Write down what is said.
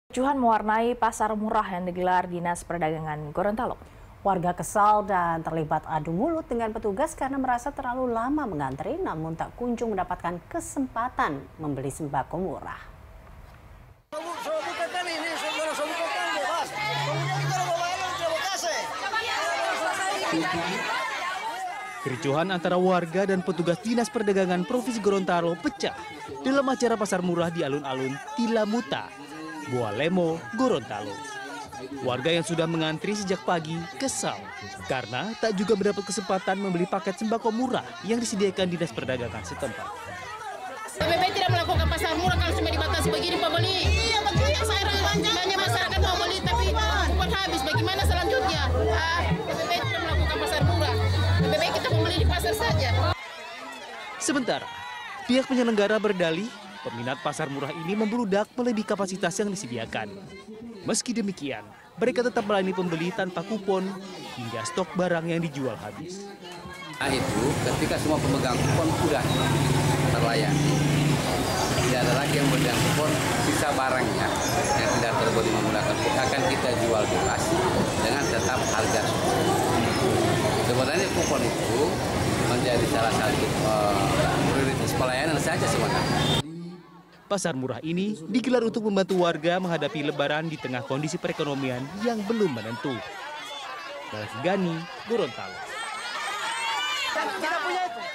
Kericuhan mewarnai pasar murah yang digelar Dinas Perdagangan Gorontalo. Warga kesal dan terlibat adu mulut dengan petugas karena merasa terlalu lama mengantri namun tak kunjung mendapatkan kesempatan membeli sembako murah. Kericuhan antara warga dan petugas Dinas Perdagangan Provinsi Gorontalo pecah dalam acara pasar murah di alun-alun Tilamuta, Bualemo, Gorontalo. Warga yang sudah mengantri sejak pagi kesal karena tak juga mendapat kesempatan membeli paket sembako murah yang disediakan Dinas Perdagangan setempat. PBB tidak melakukan pasar murah kalau cuma dibatasi begini pembeli. Iya, betul ya, saya banyak masyarakat mau beli tapi kupon habis. Bagaimana selanjutnya? PBB tidak melakukan pasar murah. PBB kita membeli di pasar saja. Sementara, pihak penyelenggara berdalih peminat pasar murah ini membludak melebihi kapasitas yang disediakan. Meski demikian, mereka tetap melayani pembeli tanpa kupon hingga stok barang yang dijual habis. Nah itu ketika semua pemegang kupon sudah terlayani, tidak ada lagi yang memegang kupon, sisa barangnya yang tidak terbeli menggunakan kupon akan kita jual bebas dengan tetap harga subsidi. Sebenarnya kupon itu menjadi salah satu prioritas pelayanan saja sebenarnya. Pasar murah ini digelar untuk membantu warga menghadapi Lebaran di tengah kondisi perekonomian yang belum menentu. Gani, Gorontalo.